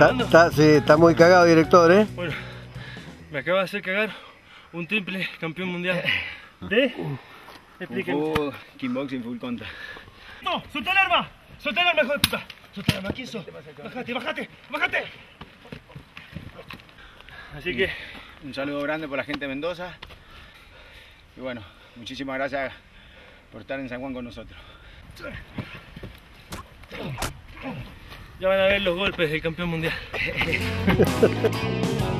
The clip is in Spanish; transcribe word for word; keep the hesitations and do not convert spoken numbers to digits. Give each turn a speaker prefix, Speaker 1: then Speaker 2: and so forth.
Speaker 1: grabando?
Speaker 2: Está, sí, está muy cagado, director, ¿eh?
Speaker 1: Bueno, me acaba de hacer cagar un triple campeón mundial de... Explíquenme.
Speaker 3: Full kickboxing, full contra.
Speaker 1: ¡No! ¡Suelta el arma! ¡Suelta el arma, hijo de puta! ¡Suelta el arma! ¿Quién sos? ¡Bájate, bájate! ¡Bájate! Así que...
Speaker 3: Un saludo grande por la gente de Mendoza. Y bueno, muchísimas gracias por estar en San Juan con nosotros.
Speaker 1: Ya van a ver los golpes del campeón mundial.